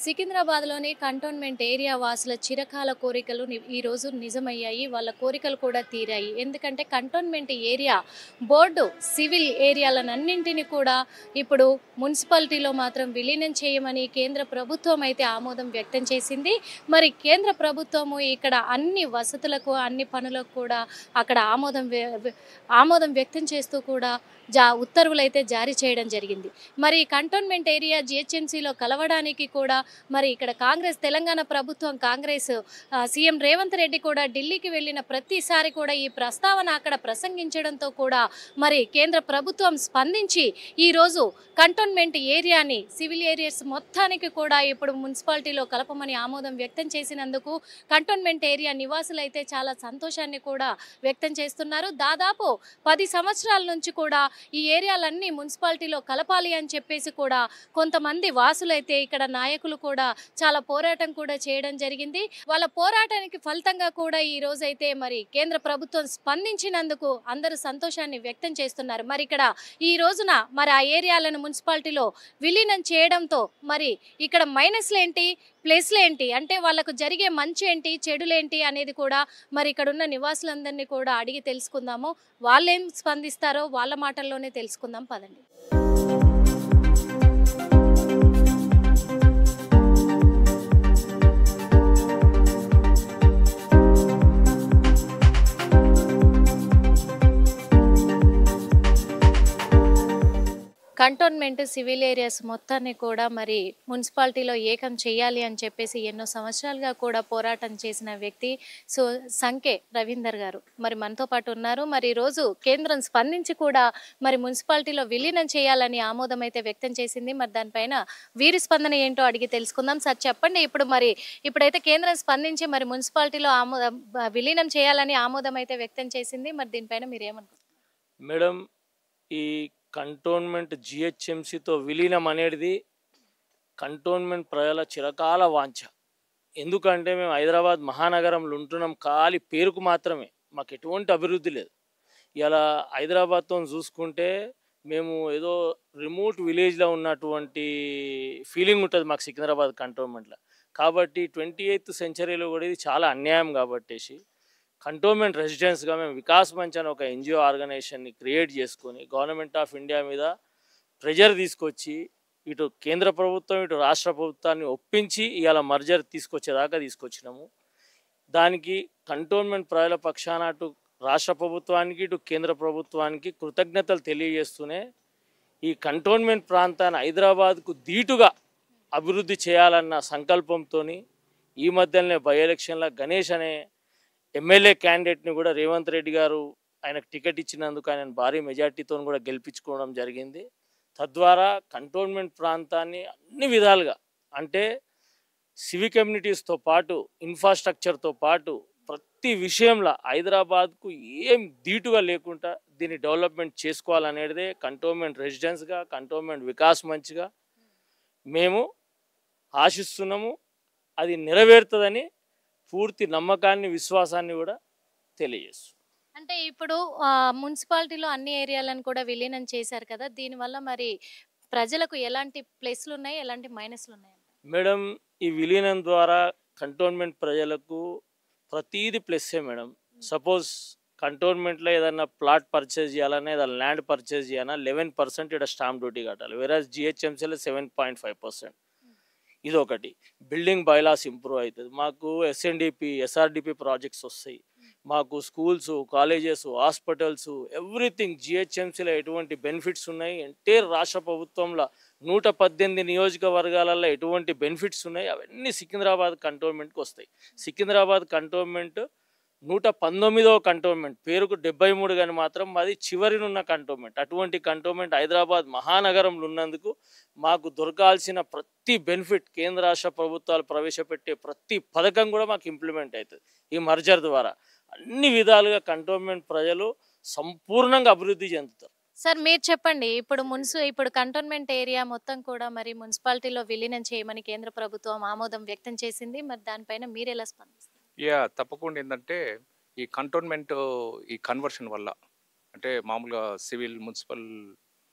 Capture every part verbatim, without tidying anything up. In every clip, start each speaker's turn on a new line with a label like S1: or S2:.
S1: సికింద్రాబాద్‌లోని cantonment area వాసుల చిరకాల కోరికలు ని ఈరోజు నిజమయ్యాయి. వాళ్ళ కోరికలు కూడా తీరాయి. ఎందుకంటే కంటోన్మెంట్ ఏరియా బోర్డు సివిల్ ఏరియాలనన్నింటిని కూడా ఇప్పుడు మున్సిపాలిటీలో మాత్రం విలీనం చేయమని కేంద్ర ప్రభుత్వం అయితే ఆమోదం వ్యక్తం చేసింది. మరి కేంద్ర ప్రభుత్వము ఇక్కడ అన్ని వసతులకు, అన్ని పనులకు కూడా అక్కడ ఆమోదం వ్య వ్య ఆమోదం వ్యక్తం చేస్తూ కూడా జా ఉత్తర్వులైతే జారీ చేయడం జరిగింది. మరి కంటోన్మెంట్ ఏరియా జీహెచ్ఎంసీలో కలవడానికి కూడా మరి ఇక్కడ కాంగ్రెస్ తెలంగాణ ప్రభుత్వం కాంగ్రెస్ ఆహ్, సీఎం రేవంత్ రెడ్డి కూడా ఢిల్లీకి వెళ్ళిన ప్రతిసారి కూడా ఈ ప్రస్తావన అక్కడ ప్రసంగించడంతో కూడా మరి కేంద్ర ప్రభుత్వం స్పందించి ఈరోజు కంటోన్మెంట్ ఏరియాని సివిల్ ఏరియాస్ మొత్తానికి కూడా ఇప్పుడు మున్సిపాలిటీలో కలపమని ఆమోదం వ్యక్తం చేసినందుకు కంటోన్మెంట్ ఏరియా నివాసులైతే చాలా సంతోషాన్ని కూడా వ్యక్తం చేస్తున్నారు. దాదాపు పది సంవత్సరాల నుంచి కూడా ఈ ఏరియాలన్నీ మున్సిపాలిటీలో కలపాలి అని చెప్పేసి కూడా కొంతమంది వాసులైతే ఇక్కడ నాయకులు కూడా చాలా పోరాటం కూడా చేయడం జరిగింది. వాళ్ళ పోరాటానికి ఫలితంగా కూడా ఈ రోజైతే మరి కేంద్ర ప్రభుత్వం స్పందించినందుకు అందరూ సంతోషాన్ని వ్యక్తం చేస్తున్నారు. మరి ఇక్కడ ఈ రోజున మరి ఆ ఏరియాలను మున్సిపాలిటీలో విలీనం చేయడంతో మరి ఇక్కడ మైనస్లు ఏంటి, ప్లస్లు ఏంటి, అంటే వాళ్ళకు జరిగే మంచి ఏంటి, చెడులేంటి అనేది కూడా మరి ఇక్కడ ఉన్న నివాసులందరినీ కూడా అడిగి తెలుసుకుందాము. వాళ్ళేం స్పందిస్తారో వాళ్ళ మాటల్లోనే తెలుసుకుందాం పదండి. కంటోన్మెంట్ సివిల్ ఏరియాస్ మొత్తాన్ని కూడా మరి మున్సిపాలిటీలో ఏకం చేయాలి అని చెప్పేసి ఎన్నో సంవత్సరాలుగా కూడా పోరాటం చేసిన వ్యక్తి సో సంకే రవీందర్ గారు మరి మనతో పాటు ఉన్నారు. మరి ఈరోజు కేంద్రం స్పందించి కూడా మరి మున్సిపాలిటీలో విలీనం చేయాలని ఆమోదం అయితే వ్యక్తం చేసింది. మరి దానిపైన వీరి స్పందన ఏంటో అడిగి తెలుసుకుందాం. సార్ చెప్పండి, ఇప్పుడు మరి ఇప్పుడైతే కేంద్రం స్పందించి మరి మున్సిపాలిటీలో ఆమోదం విలీనం చేయాలని ఆమోదం అయితే వ్యక్తం చేసింది. మరి దీనిపైన మీరు ఏమనుకుంటున్నారు
S2: మేడం? ఈ కంటోన్మెంట్ జిహెచ్ఎంసీతో విలీనం అనేది కంటోన్మెంట్ ప్రజల చిరకాల వాంఛ. ఎందుకంటే మేము హైదరాబాద్ మహానగరంలో ఉంటున్నాం, ఖాళీ పేరుకు మాత్రమే, మాకు ఎటువంటి అభివృద్ధి లేదు. ఇలా హైదరాబాద్తో చూసుకుంటే మేము ఏదో రిమోట్ విలేజ్లో ఉన్నటువంటి ఫీలింగ్ ఉంటుంది మాకు సికింద్రాబాద్ కంటోన్మెంట్లో. కాబట్టి ట్వంటీ ఎయిత్ సెంచరీలో కూడా ఇది చాలా అన్యాయం కాబట్టేసి కంటోన్మెంట్ రెసిడెన్స్గా మేము వికాస్ మంచ్ అని ఒక ఎన్జిఓ ఆర్గనైజేషన్ని క్రియేట్ చేసుకొని గవర్నమెంట్ ఆఫ్ ఇండియా మీద ప్రెజర్ తీసుకొచ్చి ఇటు కేంద్ర ప్రభుత్వం ఇటు రాష్ట్ర ప్రభుత్వాన్ని ఒప్పించి ఇవాళ మర్జర్ తీసుకొచ్చేదాకా తీసుకొచ్చినాము. దానికి కంటోన్మెంట్ ప్రజల పక్షాన అటు రాష్ట్ర ప్రభుత్వానికి ఇటు కేంద్ర ప్రభుత్వానికి కృతజ్ఞతలు తెలియజేస్తూనే ఈ కంటోన్మెంట్ ప్రాంతాన్ని హైదరాబాద్కు ధీటుగా అభివృద్ధి చేయాలన్న సంకల్పంతో ఈ మధ్యలోనే బై ఎలక్షన్లో గణేష్ అనే ఎమ్మెల్యే క్యాండిడేట్ని కూడా రేవంత్ రెడ్డి గారు ఆయనకు టికెట్ ఇచ్చినందుకు ఆయన భారీ మెజార్టీతో కూడా గెలిపించుకోవడం జరిగింది. తద్వారా కంటోన్మెంట్ ప్రాంతాన్ని అన్ని విధాలుగా అంటే సివిక్ కమ్యూనిటీస్తో పాటు ఇన్ఫ్రాస్ట్రక్చర్తో పాటు ప్రతి విషయంలో హైదరాబాద్కు ఏం ధీటుగా లేకుండా దీన్ని డెవలప్మెంట్ చేసుకోవాలనేదే కంటోన్మెంట్ రెసిడెన్స్గా కంటోన్మెంట్ వికాస్ మంచిగా మేము ఆశిస్తున్నాము. అది నెరవేరుతుందని పూర్తి నమ్మకాన్ని విశ్వాసాన్ని కూడా తెలియజేస్తుంది.
S1: అంటే ఇప్పుడు మున్సిపాలిటీలో అన్ని ఏరియాలను కూడా విలీనం చేశారు కదా, దీనివల్ల మరి ప్రజలకు ఎలాంటి ప్లస్లు ఉన్నాయి, ఎలాంటి మైనస్లు ఉన్నాయి
S2: మేడం? ఈ విలీనం ద్వారా కంటోన్మెంట్ ప్రజలకు ప్రతీది ప్లస్సే మేడం. సపోజ్ కంటోన్మెంట్లో ఏదైనా ప్లాట్ పర్చేజ్ చేయాలన్నా ఏదైనా ల్యాండ్ పర్చేజ్ చేయాలన్నా లెవెన్ పర్సెంట్ ఇక్కడ స్టాంప్ డ్యూటీ కట్టాలి, వేరే జిహెచ్ఎంసీలో సెవెన్ పాయింట్ ఫైవ్ పర్సెంట్ ఇది ఒకటి. బిల్డింగ్ బైలాస్ ఇంప్రూవ్ అవుతుంది, మాకు ఎస్ఎన్డిపి ఎస్ఆర్డిపి ప్రాజెక్ట్స్ వస్తాయి, మాకు స్కూల్స్ కాలేజెస్ హాస్పిటల్స్ ఎవ్రీథింగ్ జిహెచ్ఎంసీలో ఎటువంటి బెనిఫిట్స్ ఉన్నాయి, ఎంటైర్ రాష్ట్ర ప్రభుత్వంలో నూట పద్దెనిమిది నియోజకవర్గాలలో ఎటువంటి బెనిఫిట్స్ ఉన్నాయి అవన్నీ సికింద్రాబాద్ కంటోన్మెంట్కి వస్తాయి. సికింద్రాబాద్ కంటోన్మెంట్ నూట పంతొమ్మిదవ కంటోన్మెంట్, పేరుకు డెబ్బై మూడు కానీ మాత్రం మాది చివరినున్న కంటోన్మెంట్. అటువంటి కంటోన్మెంట్ హైదరాబాద్ మహానగరంలో ఉన్నందుకు మాకు దొరకాల్సిన ప్రతి బెనిఫిట్ కేంద్ర రాష్ట్ర ప్రభుత్వాలు ప్రవేశపెట్టే ప్రతి పథకం కూడా మాకు ఇంప్లిమెంట్ అవుతుంది ఈ మర్జర్ ద్వారా. అన్ని విధాలుగా కంటోన్మెంట్ ప్రజలు సంపూర్ణంగా అభివృద్ధి చెందుతారు.
S1: సార్ మీరు చెప్పండి, ఇప్పుడు మున్సి ఇప్పుడు కంటోన్మెంట్ ఏరియా మొత్తం కూడా మరి మున్సిపాలిటీలో విలీనం చేయమని కేంద్ర ప్రభుత్వం ఆమోదం వ్యక్తం చేసింది. మరి దానిపైన మీరు ఎలా స్పందిస్తారు?
S3: యా తప్పకుండా. ఏంటంటే ఈ కంటోన్మెంట్ ఈ కన్వర్షన్ వల్ల అంటే మామూలుగా సివిల్ మున్సిపల్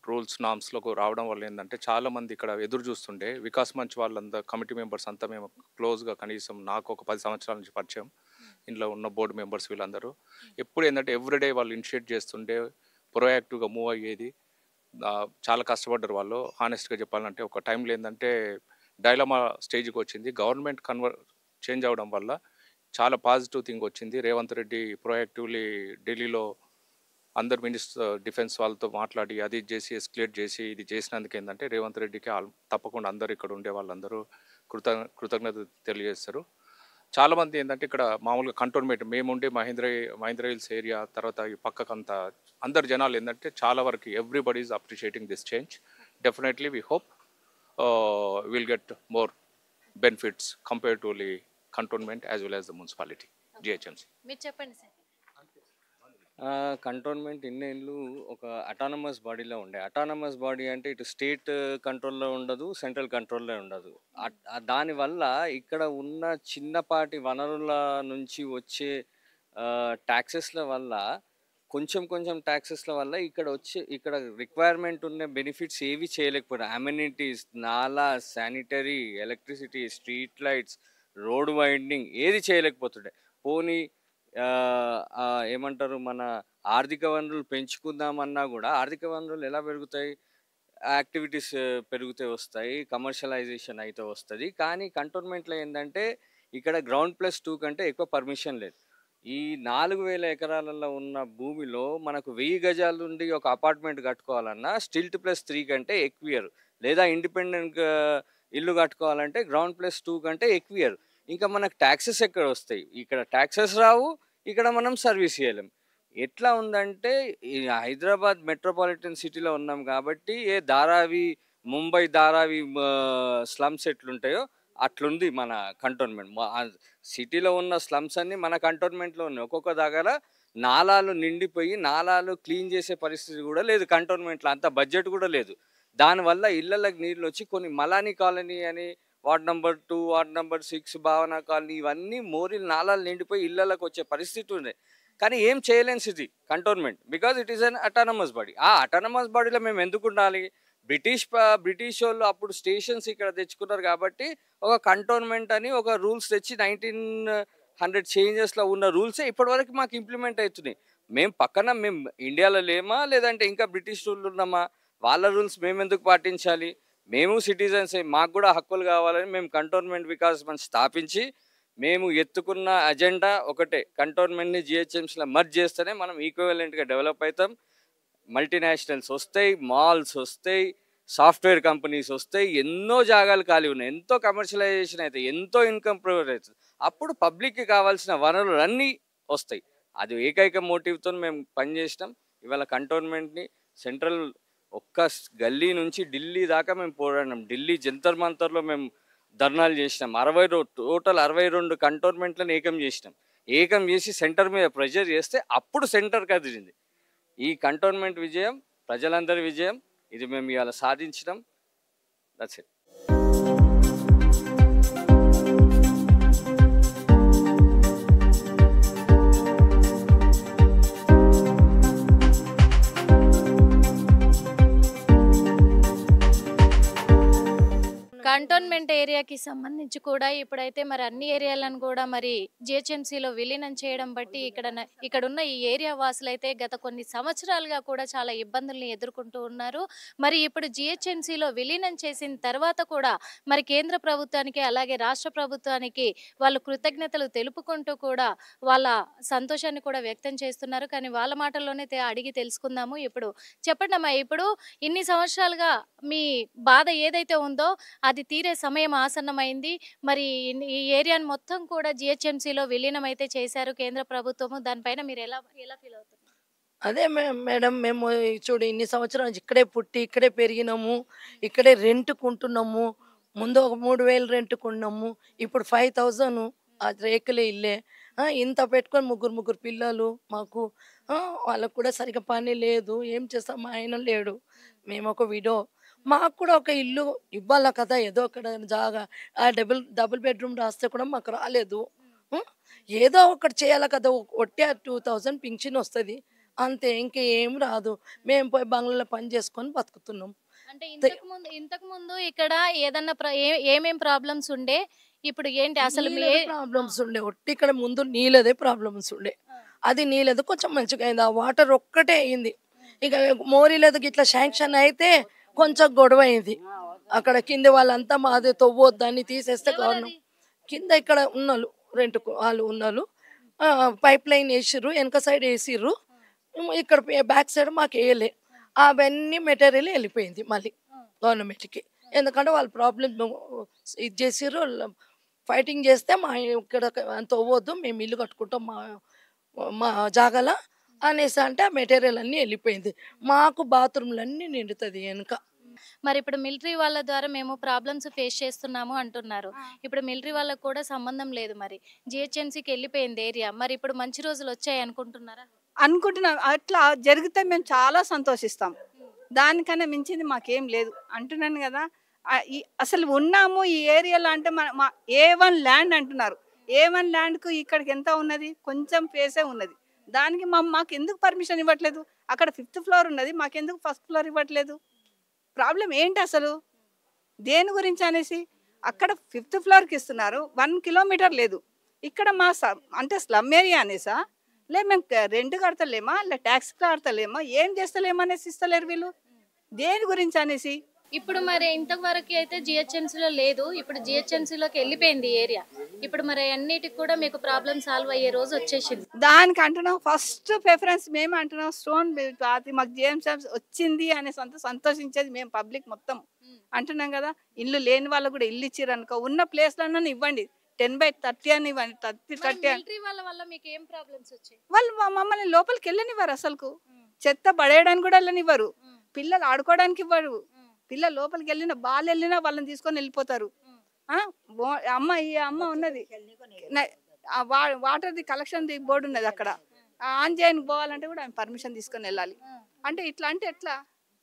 S3: రూల్స్ నామ్స్లోకి రావడం వల్ల ఏంటంటే చాలామంది ఇక్కడ ఎదురు చూస్తుండే వికాస్ మంచ్ వాళ్ళంతా కమిటీ మెంబర్స్ అంతా మేము క్లోజ్గా కనీసం నాకు ఒక పది సంవత్సరాల నుంచి పరిచయం, ఇంట్లో ఉన్న బోర్డు మెంబర్స్ వీళ్ళందరూ ఎప్పుడు ఏంటంటే ఎవ్రీడే వాళ్ళు ఇనిషియేట్ చేస్తుండే, ప్రొయాక్టివ్గా మూవ్ అయ్యేది. చాలా కష్టపడ్డారు వాళ్ళు. హానెస్ట్గా చెప్పాలంటే ఒక టైంలో ఏంటంటే డైలమా స్టేజ్కి వచ్చింది. గవర్నమెంట్ కన్వర్ చేంజ్ అవ్వడం వల్ల చాలా పాజిటివ్ థింగ్ వచ్చింది. రేవంత్ రెడ్డి ప్రొయాక్టివ్లీ ఢిల్లీలో అందరు మినిస్టర్ డిఫెన్స్ వాళ్ళతో మాట్లాడి అది చేసి ఎస్కలేట్ చేసి ఇది చేసినందుకు ఏంటంటే రేవంత్ రెడ్డికి తప్పకుండా అందరు ఇక్కడ ఉండే వాళ్ళందరూ కృత కృతజ్ఞత తెలియజేస్తారు. చాలామంది ఏంటంటే ఇక్కడ మామూలుగా కంటోన్మెంట్ మేముండే మహేంద్ర మహేంద్ర హిల్స్ ఏరియా తర్వాత ఈ పక్కకంతా అందరు జనాలు ఏంటంటే చాలా వరకు everybody is appreciating this change. Definitely we hope will get more benefits comparatively cantonment as well as the municipality GHMC.
S1: మీరు చెప్పండి సార్.
S4: కంటోన్మెంట్ ఇన్నేళ్ళు ఒక అటానమస్ బాడీలో ఉండే. అటానమస్ బాడీ అంటే ఇటు స్టేట్ కంట్రోల్లో ఉండదు, సెంట్రల్ కంట్రోల్లో ఉండదు. దానివల్ల ఇక్కడ ఉన్న చిన్నపాటి వనరుల నుంచి వచ్చే ట్యాక్సెస్ల వల్ల కొంచెం కొంచెం ట్యాక్సెస్ల వల్ల ఇక్కడ వచ్చే ఇక్కడ రిక్వైర్మెంట్ ఉన్న బెనిఫిట్స్ ఏవి చేయలేకపోయారు. అమ్యూనిటీస్, నాలా, sanitary, electricity, street lights, road winding ఏది చేయలేకపోతుండే. పోనీ ఏమంటారు మన ఆర్థిక వనరులు పెంచుకుందామన్నా కూడా ఆర్థిక వనరులు ఎలా పెరుగుతాయి? యాక్టివిటీస్ పెరిగితే వస్తాయి, కమర్షియలైజేషన్ అయితే వస్తుంది. కానీ కంటోన్మెంట్లో ఏంటంటే ఇక్కడ గ్రౌండ్ ప్లస్ టూ కంటే ఎక్కువ పర్మిషన్ లేదు. ఈ నాలుగు వేల ఎకరాలలో ఉన్న భూమిలో మనకు వెయ్యి గజాల నుండి ఒక అపార్ట్మెంట్ కట్టుకోవాలన్నా స్టిల్ట్ ప్లస్ త్రీ కంటే ఎక్కువ, లేదా ఇండిపెండెంట్ ఇల్లు కట్టుకోవాలంటే గ్రౌండ్ ప్లస్ టూ కంటే ఎక్కువ. ఇంకా మనకు ట్యాక్సెస్ ఎక్కడ వస్తాయి? ఇక్కడ ట్యాక్సెస్ రావు, ఇక్కడ మనం సర్వీస్ చేయలేం. ఎట్లా ఉందంటే ఈ హైదరాబాద్ మెట్రోపాలిటన్ సిటీలో ఉన్నాం కాబట్టి ఏ ధారావి ముంబై ధారావి స్లమ్స్ ఎట్లుంటాయో అట్లుంది మన కంటోన్మెంట్. సిటీలో ఉన్న స్లమ్స్ అన్నీ మన కంటోన్మెంట్లో ఉన్నాయి. ఒక్కొక్క దగ్గర నాలాలు నిండిపోయి నాలాలు క్లీన్ చేసే పరిస్థితి కూడా లేదు కంటోన్మెంట్లో, అంత బడ్జెట్ కూడా లేదు. దానివల్ల ఇళ్ళకి నీళ్ళు వచ్చి కొన్ని మలానీ కాలనీ అని ward number two, ward number six, Bhavana colony ఇవన్నీ మోరీలు నాలాలు నిండిపోయి ఇళ్ళకి వచ్చే పరిస్థితి ఉంది. కానీ ఏం చేయలేని స్థితి cantonment, because it is an autonomous body. ఆ అటానమస్ బాడీలో మేము ఎందుకు ఉండాలి? బ్రిటిష్ బ్రిటిష్ వాళ్ళు అప్పుడు స్టేషన్స్ ఇక్కడ తెచ్చుకున్నారు కాబట్టి ఒక కంటోన్మెంట్ అని ఒక రూల్స్ తెచ్చి నైన్టీన్ హండ్రెడ్ చేంజెస్లో ఉన్న రూల్సే ఇప్పటివరకు మాకు ఇంప్లిమెంట్ అవుతున్నాయి. మేము పక్కన మేము ఇండియాలో లేమా లేదంటే ఇంకా బ్రిటిష్ రూల్ ఉన్నామా? వాళ్ళ రూల్స్ మేము ఎందుకు పాటించాలి? మేము సిటిజన్స్, మాకు కూడా హక్కులు కావాలని మేము కంటోన్మెంట్ వికాస్ మంచ్ స్థాపించి మేము ఎత్తుకున్న అజెండా ఒకటే, కంటోన్మెంట్ని జిహెచ్ఎంసీలో మర్జ్ చేస్తేనే మనం ఈక్వలెంట్గా డెవలప్ అవుతాం. మల్టీనేషనల్స్ వస్తాయి, మాల్స్ వస్తాయి, సాఫ్ట్వేర్ కంపెనీస్ వస్తాయి, ఎన్నో జాగాలు ఖాళీ ఉన్నాయి, ఎంతో కమర్షియలైజేషన్ అయితే, ఎంతో ఇన్కమ్ ప్రొవైడ్ అవుతుంది. అప్పుడు పబ్లిక్కి కావాల్సిన వనరులు అన్నీ వస్తాయి. అది ఏకైక మోటివ్తో మేము పనిచేసినాం. ఇవాళ కంటోన్మెంట్ని సెంట్రల్ ఒక్క గల్లీ నుంచి ఢిల్లీ దాకా మేము పోరాడినాం. ఢిల్లీ జంతర్ మంతర్లో మేము ధర్నాలు చేసినాం. అరవై రో టోటల్ అరవై రెండు కంటోన్మెంట్లను ఏకం చేసినాం. ఏకం చేసి సెంటర్ మీద ప్రెషర్ చేస్తే అప్పుడు సెంటర్ కదిలింది. ఈ కంటోన్మెంట్ విజయం ప్రజలందరి విజయం. ఇది మేము ఇవాళ సాధించినాం. That's it.
S1: కంటోన్మెంట్ ఏరియాకి సంబంధించి కూడా ఇప్పుడైతే మరి అన్ని ఏరియాలను కూడా మరి జిహెచ్ఎంసీలో విలీనం చేయడం బట్టి ఇక్కడ ఇక్కడ ఉన్న ఈ ఏరియా వాసులైతే గత కొన్ని సంవత్సరాలుగా కూడా చాలా ఇబ్బందుల్ని ఎదుర్కొంటూ ఉన్నారు. మరి ఇప్పుడు జిహెచ్ఎంసీలో విలీనం చేసిన తర్వాత కూడా మరి కేంద్ర ప్రభుత్వానికి అలాగే రాష్ట్ర ప్రభుత్వానికి వాళ్ళు కృతజ్ఞతలు తెలుపుకుంటూ కూడా వాళ్ళ సంతోషాన్ని కూడా వ్యక్తం చేస్తున్నారు. కానీ వాళ్ళ మాటల్లోనే అడిగి తెలుసుకుందాము. ఇప్పుడు చెప్పండి అమ్మా, ఇప్పుడు ఇన్ని సంవత్సరాలుగా మీ బాధ ఏదైతే ఉందో అది తీరే సమయం ఆసన్నమైంది. మరి ఈ ఏరియాని మొత్తం కూడా జిహెచ్ఎంసీలో విలీనం అయితే చేశారు కేంద్ర ప్రభుత్వము. దానిపైన మీరు ఎలా ఎలా ఫీల్ అవుతున్నారు?
S5: అదే మేడం, మేము చూడు ఇన్ని సంవత్సరాల నుంచి ఇక్కడే పుట్టి ఇక్కడే పెరిగినాము, ఇక్కడే రెంట్కుంటున్నాము. ముందు ఒక మూడు వేలు రెంట్కున్నాము, ఇప్పుడు ఫైవ్ థౌజండ్ అది రేకులే ఇల్లే. ఇంత పెట్టుకొని ముగ్గురు ముగ్గురు పిల్లలు మాకు, వాళ్ళకు కూడా సరిగ్గా పని లేదు. ఏం చేస్తాం? మా ఆయన లేడు, మేము ఒక విడో. మాకు కూడా ఒక ఇల్లు ఇవ్వాలా కదా, ఏదో అక్కడ జాగా. ఆ డబుల్ డబుల్ బెడ్రూమ్ రాస్తే కూడా మాకు రాలేదు. ఏదో ఒకటి చేయాలి కదా. ఒట్టే టూ థౌజండ్ పింఛన్ వస్తుంది, అంతే, ఇంకేం రాదు. మేము పోయి బంగ్లాలో పని చేసుకొని బతుకుతున్నాం.
S1: అంటే ఇంతకు ముందు ఇంతకు ముందు ఇక్కడ ఏదన్నా ప్ర- ఏ ఏమేం ప్రాబ్లమ్స్ ఉండే, ఇప్పుడు ఏంటి అసలు మీ ఏ-
S5: ప్రాబ్లమ్స్ ఉండే, ఒట్టి ఇక్కడ ముందు నీళ్ళదే ప్రాబ్లమ్స్ ఉండే. అది నీళ్ళది కొంచెం మంచిగా అయింది, ఆ వాటర్ ఒక్కటే అయింది. ఇక మోరీలేదు ఇట్లా శాంక్షన్ అయితే కొంచెం గొడవ అయింది. అక్కడ కింద వాళ్ళంతా మాది తవ్వొద్దని తీసేస్తే గవర్నమెంట్ కింద ఇక్కడ ఉన్నోళ్ళు రెంట్కు వాళ్ళు ఉన్నోళ్ళు పైప్ లైన్ వేసిర్రు, వెనక సైడ్ వేసిర్రు, ఇక్కడ బ్యాక్ సైడ్ మాకు వేయలే. అవన్నీ మెటీరియల్ వెళ్ళిపోయింది మళ్ళీ గవర్నమెంట్కి. ఎందుకంటే వాళ్ళు ప్రాబ్లం ఇది చేసిర్రు, ఫైటింగ్ చేస్తే మా ఇక్కడ అంత అవ్వద్దు, మేము ఇల్లు కట్టుకుంటాం మా మా జాగాల అనేసి అంటే ఆ మెటీరియల్ అన్నీ వెళ్ళిపోయింది. మాకు బాత్రూమ్లు అన్నీ నిండుతుంది వెనుక.
S1: మరి ఇప్పుడు మిలిటరీ వాళ్ళ ద్వారా మేము ప్రాబ్లమ్స్ ఫేస్ చేస్తున్నాము అంటున్నారు. ఇప్పుడు మిలిటరీ వాళ్ళకు కూడా సంబంధం లేదు, మరి జిహెచ్ఎంసీకి వెళ్ళిపోయింది ఏరియా. మరి ఇప్పుడు మంచి రోజులు వచ్చాయి అనుకుంటున్నారా?
S6: అనుకుంటున్నాం. అట్లా జరిగితే మేము చాలా సంతోషిస్తాం. దానికన్నా మించింది మాకేం లేదు అంటున్నాను కదా. ఆ ఈ- అసలు ఉన్నాము ఈ ఏరియాలో అంటే మన మా ఏ వన్ ల్యాండ్ అంటున్నారు. ఏ వన్ ల్యాండ్కు ఇక్కడికి ఎంత ఉన్నది, కొంచెం ప్లేసే ఉన్నది. దానికి మా మాకు ఎందుకు పర్మిషన్ ఇవ్వట్లేదు? అక్కడ ఫిఫ్త్ ఫ్లోర్ ఉన్నది, మాకెందుకు ఫస్ట్ ఫ్లోర్ ఇవ్వట్లేదు? ప్రాబ్లం ఏంటి అసలు, దేని గురించి అనేసి? అక్కడ ఫిఫ్త్ ఫ్లోర్కి ఇస్తున్నారు, వన్ కిలోమీటర్ లేదు. ఇక్కడ మా స- అంటే స్లమ్ ఏరియా అనేసా, లే మేము రెంట్ కడతలేమా, లే ట్యాక్స్ కడతలేమా, ఏం చేస్తలేమా అనేసి ఇస్తలేరు వీళ్ళు. దేని గురించి అనేసి
S1: ఇప్పుడు మరి ఇంతవరకు అయితే జిహెచ్ఎంసీలో లేదు, ఇప్పుడు జిహెచ్ఎంసీలోకి వెళ్ళిపోయింది ఏరియా. ఇప్పుడు మరి అన్నిటికి కూడా మీకు ప్రాబ్లం సాల్వ్ అయ్యే రోజు వచ్చేసింది.
S6: దానికి అంటున్నాం ఫస్ట్ ప్రిఫరెన్స్ మేము అంటున్నాం. స్టోన్ అది మాకు జిఎంసీ వచ్చింది అనేసి అంత సంతోషించేది మేము పబ్లిక్ మొత్తం అంటున్నాం కదా. ఇల్లు లేని వాళ్ళకు కూడా ఇల్లు ఇచ్చారు అనుకో, ఉన్న ప్లేస్లో ఇవ్వండి, టెన్ బై థర్టీ అని ఇవ్వండి, థర్టీ థర్టీ అని.
S1: మిలిటరీ వాళ్ళ వల్ల మీకు ఏం ప్రాబ్లమ్స్ వచ్చాయి?
S6: వాళ్ళు మా మమ్మల్ని లోపలికి వెళ్ళనివ్వరు, అసలుకు చెత్త పడేయడానికి కూడా వెళ్ళనివ్వరు, పిల్లలు ఆడుకోవడానికి ఇవ్వరు. పిల్లలు లోపలికి వెళ్ళినా బాల్ వెళ్ళినా వాళ్ళని తీసుకొని వెళ్ళిపోతారు. ఆ, బో- అమ్మ ఈ అమ్మ ఉన్నది నా- ఆ వా- వాటర్ది కలెక్షన్ ది బోర్డు ఉన్నది అక్కడ, ఆ ఆన్ చేయని పోవాలంటే కూడా ఆమె పర్మిషన్ తీసుకొని వెళ్ళాలి. అంటే ఇట్లా అంటే ఎట్లా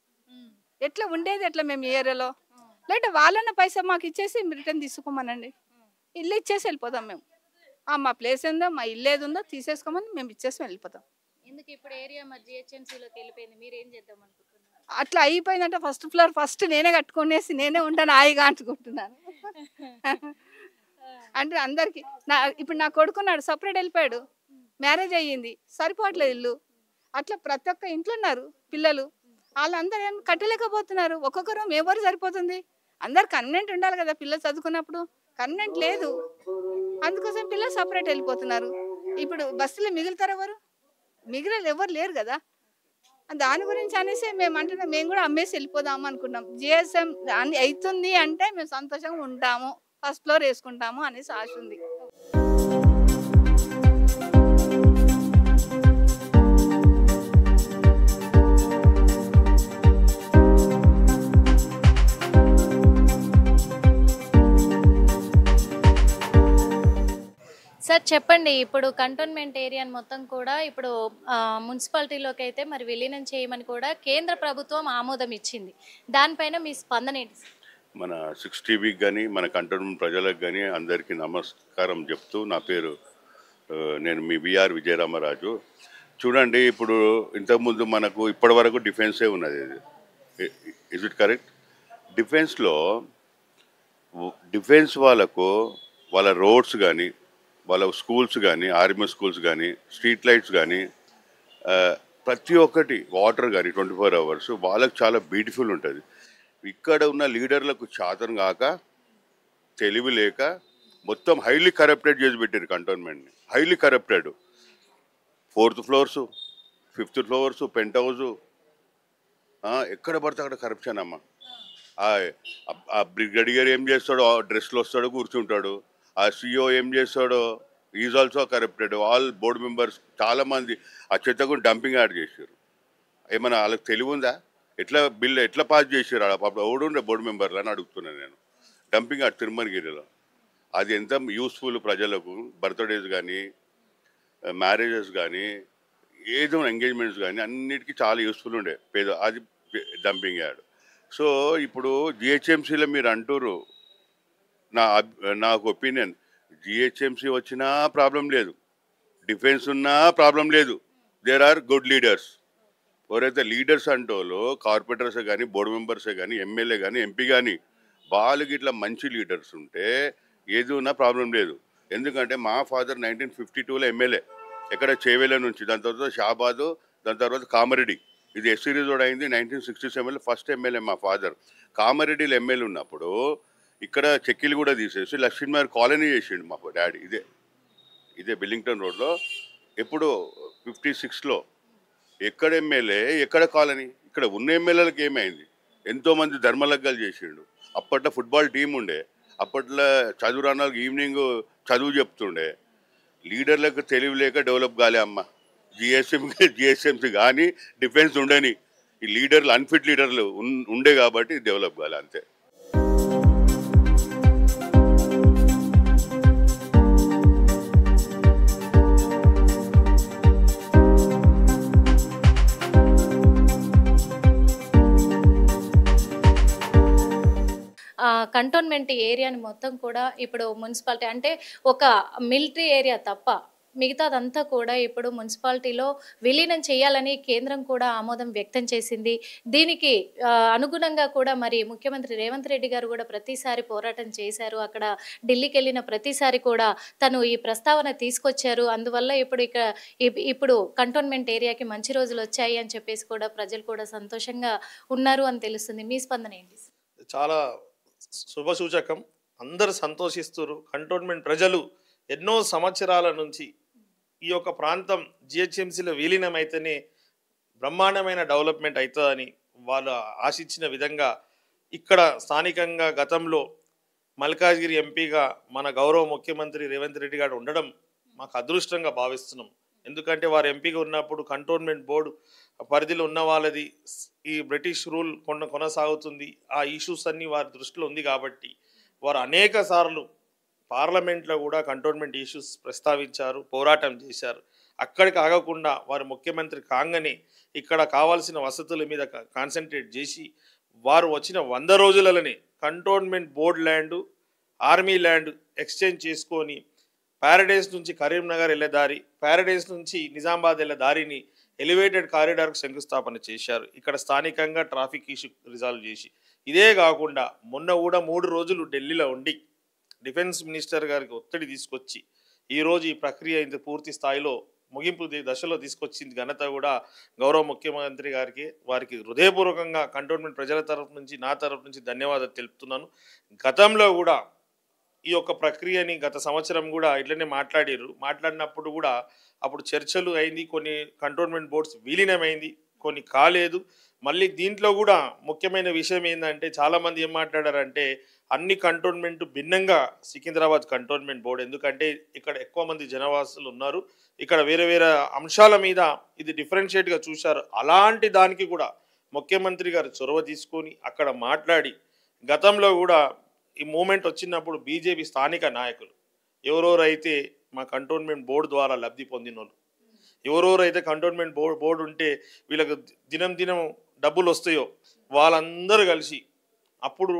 S6: ఎట్లా ఉండేది ఎట్లా మేము ఈ ఏరియాలో? లేదంటే వాళ్ళన్న పైసా మాకు ఇచ్చేసి రిటర్న్ తీసుకోమనండి, ఇల్లు ఇచ్చేసి వెళ్ళిపోతాం మేము. ఆ, మా ప్లేస్ ఉందో మా ఇల్లు ఏది ఉందో తీసేసుకోమని మేము ఇచ్చేసి వెళ్ళిపోతాం.
S1: ఎందుకు ఇప్పుడు ఏరియా మరి జిహెచ్ఎంసీలోకి వెళ్ళిపోయింది, మీరు ఏం చేద్దాం అనుకుంటున్నారు?
S6: అట్లా అయిపోయిందంటే ఫస్ట్ ఫ్లోర్ ఫస్ట్ నేనే కట్టుకునేసి నేనే ఉంటాను హాయిగా అనుకుంటున్నాను. అంటే అందరికి నా ఇప్పుడు నా కొడుకున్నాడు, సపరేట్ వెళ్ళిపోయాడు, మ్యారేజ్ అయ్యింది, సరిపోవట్లేదు ఇల్లు. అట్లా ప్రతి ఒక్క ఇంట్లో ఉన్నారు పిల్లలు, వాళ్ళందరూ ఏం కట్టలేకపోతున్నారు. ఒక్కొక్క రూమ్ ఎవరు సరిపోతుంది? అందరు కన్వెంట్ ఉండాలి కదా పిల్లలు చదువుకున్నప్పుడు, కన్వెంట్ లేదు. అందుకోసం పిల్లలు సపరేట్ వెళ్ళిపోతున్నారు. ఇప్పుడు బస్సులో మిగులుతారు ఎవరు? మిగిలిన ఎవరు లేరు కదా. దాని గురించి అనేసి మేము అంటున్నాం, మేము కూడా అమ్మేసి వెళ్ళిపోదాము అనుకున్నాం. జిఎస్ఎం అని అవుతుంది అంటే మేము సంతోషంగా ఉంటాము, ఫస్ట్ ఫ్లోర్ వేసుకుంటాము అనేసి ఆశ ఉంది.
S1: సార్ చెప్పండి, ఇప్పుడు కంటోన్మెంట్ ఏరియాని మొత్తం కూడా ఇప్పుడు ఆ, మున్సిపాలిటీలోకి అయితే మరి విలీనం చేయమని కూడా కేంద్ర ప్రభుత్వం ఆమోదం ఇచ్చింది. దానిపైన మీ స్పందన ఏంటి సార్?
S7: మన సిక్స్ టీవీకి కానీ మన కంటోన్మెంట్ ప్రజలకు కానీ అందరికీ నమస్కారం చెప్తూ, నా పేరు ఆ, నేను మీ విఆర్ విజయరామరాజు. చూడండి, ఇప్పుడు ఇంతకుముందు మనకు ఇప్పటి వరకు డిఫెన్సే ఉన్నది. Is it correct? డిఫెన్స్లో డిఫెన్స్ వాళ్ళకు వాళ్ళ రోడ్స్ కానీ, వాళ్ళ స్కూల్స్ కానీ, ఆర్మీ స్కూల్స్ కానీ, స్ట్రీట్ లైట్స్ కానీ, ప్రతి ఒక్కటి, వాటర్ కానీ ట్వంటీ ఫోర్ అవర్స్ వాళ్ళకు చాలా బ్యూటిఫుల్ ఉంటుంది. ఇక్కడ ఉన్న లీడర్లకు చాతన కాక, తెలివి లేక మొత్తం హైలీ కరప్టెడ్ చేసి పెట్టారు కంటోన్మెంట్ని. Highly corrupted, fourth floors, fifth floors, penthouse, ఎక్కడ పడితే అక్కడ కరప్షన్ అమ్మ. ఆ బ్రిగేడియర్ ఏం చేస్తాడో, డ్రెస్లో వస్తాడో కూర్చుంటాడు. ఆ సిఇఓ ఏం చేస్తాడో, is also corrupted. All board members చాలామంది ఆ చెత్తకు డంపింగ్ యాడ్ చేశారు. ఏమన్నా వాళ్ళకి తెలివి ఉందా? ఎట్లా బిల్ ఎట్లా పాస్ చేశారు? అప్పుడు ఎవడుండే బోర్డు మెంబర్లు అని అడుగుతున్నాను నేను. డంపింగ్ యాడ్ తిరుమలగిరిలో అది ఎంత యూస్ఫుల్ ప్రజలకు. బర్త్డేస్ కానీ, మ్యారేజెస్ కానీ, ఏదో ఎంగేజ్మెంట్స్ కానీ అన్నిటికీ చాలా యూస్ఫుల్ ఉండే పేద, అది డంపింగ్ యాడ్. సో ఇప్పుడు జిహెచ్ఎంసీలో మీరు అంటారు, నా నాకు ఒపీనియన్, జిహెచ్ఎంసీ వచ్చినా ప్రాబ్లం లేదు, డిఫెన్స్ ఉన్నా ప్రాబ్లం లేదు, దేర్ ఆర్ గుడ్ లీడర్స్. ఎవరైతే లీడర్స్ అంటోలో కార్పొరేటర్సే కానీ, బోర్డు మెంబర్సే కానీ, ఎమ్మెల్యే కానీ, ఎంపీ కానీ, వాళ్ళకి ఇట్లా మంచి లీడర్స్ ఉంటే ఏది ఉన్నా ప్రాబ్లం లేదు. ఎందుకంటే మా ఫాదర్ నైన్టీన్ ఫిఫ్టీ టూలో ఎమ్మెల్యే, ఎక్కడ చేవేల నుంచి, దాని తర్వాత షాబాదు, దాని తర్వాత కామారెడ్డి. ఇది ఎస్సీ రిజోర్డ్ అయింది నైన్టీన్ సిక్స్టీ సెవెన్లో ఫస్ట్ ఎమ్మెల్యే మా ఫాదర్. కామారెడ్డిలో ఎమ్మెల్యే ఉన్నప్పుడు ఇక్కడ చెక్కిలు కూడా తీసేసి లక్ష్మీనగర్ కాలనీ చేసిండు మా డాడీ. ఇదే ఇదే బిల్లింగ్టన్ రోడ్లో ఎప్పుడు ఫిఫ్టీ సిక్స్లో ఎక్కడ ఎమ్మెల్యే ఎక్కడ కాలనీ. ఇక్కడ ఉన్న ఎమ్మెల్యేలకు ఏమైంది? ఎంతోమంది ధర్మలగ్గాలు చేసిండు. అప్పట్లో ఫుట్బాల్ టీం ఉండే, అప్పట్లో చదువు రానాలకు ఈవినింగ్ చదువు చెప్తుండే. లీడర్లకు తెలివి లేక డెవలప్ కాలే అమ్మ. జిఎస్ఎం జిఎస్ఎంసీ కానీ డిఫెన్స్ ఉండని ఈ లీడర్లు అన్ఫిట్ లీడర్లు ఉండే కాబట్టి డెవలప్ కాలే, అంతే.
S1: కంటోన్మెంట్ ఏరియాని మొత్తం కూడా ఇప్పుడు మున్సిపాలిటీ అంటే ఒక మిలిటరీ ఏరియా తప్ప మిగతాదంతా కూడా ఇప్పుడు మున్సిపాలిటీలో విలీనం చేయాలని కేంద్రం కూడా ఆమోదం వ్యక్తం చేసింది. దీనికి అనుగుణంగా కూడా మరి ముఖ్యమంత్రి రేవంత్ రెడ్డి గారు కూడా ప్రతిసారి పోరాటం చేశారు. అక్కడ ఢిల్లీకి వెళ్ళిన ప్రతిసారి కూడా తను ఈ ప్రస్తావన తీసుకొచ్చారు. అందువల్ల ఇప్పుడు ఇక ఇప్పుడు కంటోన్మెంట్ ఏరియాకి మంచి రోజులు వచ్చాయి అని చెప్పేసి కూడా ప్రజలు కూడా సంతోషంగా ఉన్నారు అని తెలుస్తుంది. మీ స్పందన ఏంటి?
S8: చాలా శుభసూచకం. అందరు సంతోషిస్తున్నారు. కంటోన్మెంట్ ప్రజలు ఎన్నో సంవత్సరాల నుంచి ఈ యొక్క ప్రాంతం జిహెచ్ఎంసీలో విలీనం అయితేనే బ్రహ్మాండమైన డెవలప్మెంట్ అవుతుందని వాళ్ళు ఆశించిన విధంగా ఇక్కడ స్థానికంగా గతంలో మల్కాజ్గిరి ఎంపీగా మన గౌరవ ముఖ్యమంత్రి రేవంత్ రెడ్డి గారు ఉండడం మాకు అదృష్టంగా భావిస్తున్నాం. ఎందుకంటే వారు ఎంపీగా ఉన్నప్పుడు కంటోన్మెంట్ బోర్డు పరిధిలో ఉన్న వాళ్ళది ఈ బ్రిటిష్ రూల్ కొన కొనసాగుతుంది ఆ ఇష్యూస్ అన్నీ వారి దృష్టిలో ఉంది కాబట్టి వారు అనేక సార్లు పార్లమెంట్లో కూడా కంటోన్మెంట్ ఇష్యూస్ ప్రస్తావించారు, పోరాటం చేశారు. అక్కడికి ఆగకుండా వారు ముఖ్యమంత్రి కాగానే ఇక్కడ కావాల్సిన వసతుల మీద కాన్సన్ట్రేట్ చేసి వారు వచ్చిన వంద రోజులలోనే cantonment board land, army land exchange చేసుకొని ప్యారడైస్ నుంచి కరీంనగర్ వెళ్ళే దారి, ప్యారడైస్ నుంచి నిజామాబాద్ వెళ్ళే దారిని ఎలివేటెడ్ కారిడార్కు శంకుస్థాపన చేశారు. ఇక్కడ స్థానికంగా ట్రాఫిక్ ఇష్యూ రిజాల్వ్ చేసి, ఇదే కాకుండా మొన్న కూడా మూడు రోజులు ఢిల్లీలో ఉండి డిఫెన్స్ మినిస్టర్ గారికి ఒత్తిడి తీసుకొచ్చి ఈరోజు ఈ ప్రక్రియ ఇంత పూర్తి స్థాయిలో ముగింపు దశలో తీసుకొచ్చింది ఘనత కూడా గౌరవ ముఖ్యమంత్రి గారికి. వారికి హృదయపూర్వకంగా కంటోన్మెంట్ ప్రజల తరఫు నుంచి నా తరఫు నుంచి ధన్యవాదాలు తెలుపుతున్నాను. గతంలో కూడా ఈ యొక్క ప్రక్రియని గత సంవత్సరం కూడా ఇట్లనే మాట్లాడారు. మాట్లాడినప్పుడు కూడా అప్పుడు చర్చలు అయింది, కొన్ని కంటోన్మెంట్ బోర్డ్స్ విలీనమైంది, కొన్ని కాలేదు. మళ్ళీ దీంట్లో కూడా ముఖ్యమైన విషయం ఏంటంటే చాలామంది ఏం మాట్లాడారంటే అన్ని కంటోన్మెంట్ భిన్నంగా సికింద్రాబాద్ కంటోన్మెంట్ బోర్డు, ఎందుకంటే ఇక్కడ ఎక్కువ మంది జనవాసులు ఉన్నారు, ఇక్కడ వేరే వేరే అంశాల మీద ఇది డిఫరెన్షియేట్గా చూశారు. అలాంటి దానికి కూడా ముఖ్యమంత్రి గారు చొరవ తీసుకొని అక్కడ మాట్లాడి గతంలో కూడా ఈ మూమెంట్ వచ్చినప్పుడు బీజేపీ స్థానిక నాయకులు ఎవరెవరైతే మా కంటోన్మెంట్ బోర్డు ద్వారా లబ్ధి పొందిన వాళ్ళు, ఎవరెవరైతే కంటోన్మెంట్ బోర్డు బోర్డు ఉంటే వీళ్ళకు దినం దినం డబ్బులు వస్తాయో వాళ్ళందరూ కలిసి అప్పుడు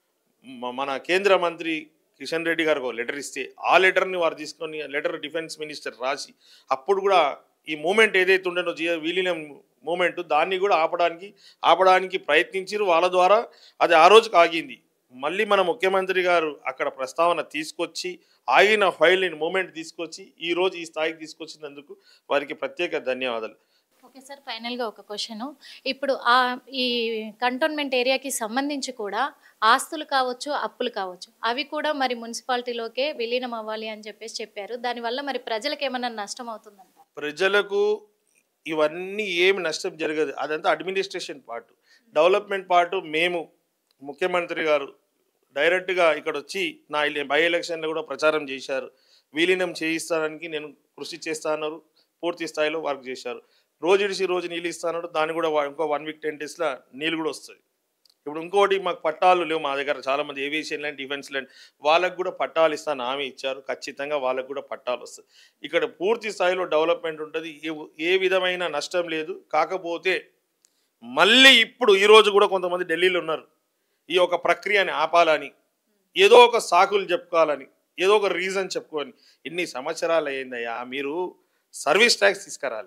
S8: మన కేంద్ర మంత్రి కిషన్ రెడ్డి గారికి ఒక లెటర్ ఇస్తే ఆ లెటర్ని వారు తీసుకొని లెటర్ డిఫెన్స్ మినిస్టర్ రాసి అప్పుడు కూడా ఈ మూమెంట్ ఏదైతే ఉండేనో జియో విలీనం మూమెంట్ దాన్ని కూడా ఆపడానికి ఆపడానికి ప్రయత్నించారు. వాళ్ళ ద్వారా అది ఆ రోజుకి ఆగింది. మళ్ళీ మన ముఖ్యమంత్రి గారు అక్కడ ప్రస్తావన తీసుకొచ్చి ఆగిన ఫైల్ మూమెంట్ తీసుకొచ్చి ఈ రోజు ఈ స్థాయికి తీసుకొచ్చినందుకు వారికి ప్రత్యేక ధన్యవాదాలు.
S1: ఓకే సార్, ఫైనల్గా ఒక క్వశ్చన్. ఇప్పుడు ఆ ఈ కంటోన్మెంట్ ఏరియాకి సంబంధించి కూడా ఆస్తులు కావచ్చు, అప్పులు కావచ్చు, అవి కూడా మరి మున్సిపాలిటీలోకే విలీనం అవ్వాలి అని చెప్పేసి చెప్పారు. దానివల్ల మరి ప్రజలకు ఏమన్నా నష్టం అవుతుందంట?
S8: ప్రజలకు ఇవన్నీ ఏమి నష్టం జరగదు. అదంతా అడ్మినిస్ట్రేషన్ పార్ట్. డెవలప్మెంట్ పార్ట్ మేము ముఖ్యమంత్రి గారు డైరెక్ట్గా ఇక్కడ వచ్చి నా బై ఎలక్షన్లో కూడా ప్రచారం చేశారు. విలీనం చేయిస్తానికి నేను కృషి చేస్తాను, పూర్తి స్థాయిలో వర్క్ చేశారు. రోజు ఇడిసి రోజు నీళ్ళు ఇస్తాను, దాన్ని కూడా ఇంకో వన్ వీక్ టెన్ డేస్లో నీళ్ళు కూడా వస్తుంది. ఇప్పుడు ఇంకోటి మాకు పట్టాలు లేవు మా దగ్గర, చాలామంది ఏవియేషన్ ల్యాండ్, డిఫెన్స్ ల్యాండ్, వాళ్ళకు కూడా పట్టాలు ఇస్తాను హామీ ఇచ్చారు. ఖచ్చితంగా వాళ్ళకు కూడా పట్టాలు వస్తుంది. ఇక్కడ పూర్తి స్థాయిలో డెవలప్మెంట్ ఉంటుంది, ఏ విధమైన నష్టం లేదు. కాకపోతే మళ్ళీ ఇప్పుడు ఈరోజు కూడా కొంతమంది ఢిల్లీలో ఉన్నారు, ఈ యొక్క ప్రక్రియని ఆపాలని, ఏదో ఒక సాకులు చెప్పుకోవాలని, ఏదో ఒక రీజన్ చెప్పుకోని. ఇన్ని సంవత్సరాలు అయిందయ్యా, మీరు సర్వీస్ ట్యాక్స్ తీసుకురాలి,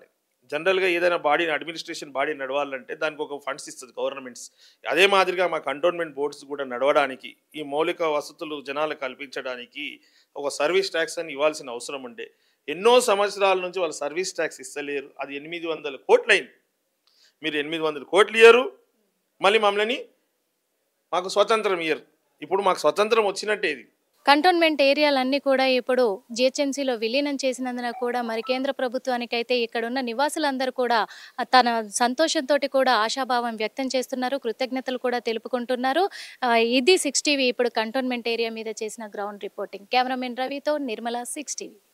S8: జనరల్గా ఏదైనా బాడీని అడ్మినిస్ట్రేషన్ బాడీ నడవాలంటే దానికి ఒక ఫండ్స్ ఇస్తుంది గవర్నమెంట్స్. అదే మాదిరిగా మా కంటోన్మెంట్ బోర్డ్స్ కూడా నడవడానికి ఈ మౌలిక వసతులు జనాలకు కల్పించడానికి ఒక సర్వీస్ ట్యాక్స్ అని ఇవ్వాల్సిన అవసరం ఉండే. ఎన్నో సంవత్సరాల నుంచి వాళ్ళు సర్వీస్ ట్యాక్స్ ఇస్తలేరు. అది ఎనిమిది వందల కోట్లు అయింది. మీరు ఎనిమిది వందల కోట్లు ఇయ్యరు, మళ్ళీ మమ్మల్ని మాకు స్వతంత్రం ఇయ్యరు. ఇప్పుడు మాకు స్వతంత్రం వచ్చినట్టే ఇది.
S1: కంటోన్మెంట్ ఏరియాలన్నీ కూడా ఇప్పుడు జిహెచ్ఎంసీలో విలీనం చేసినందున కూడా మరి కేంద్ర ప్రభుత్వానికైతే ఇక్కడున్న నివాసులందరూ కూడా తన సంతోషంతో కూడా ఆశాభావం వ్యక్తం చేస్తున్నారు, కృతజ్ఞతలు కూడా తెలుపుకుంటున్నారు. ఇది సిక్స్ టీవీ ఇప్పుడు కంటోన్మెంట్ ఏరియా మీద చేసిన గ్రౌండ్ రిపోర్టింగ్. కెమెరామెన్ రవితో నిర్మల, సిక్స్ టీవీ.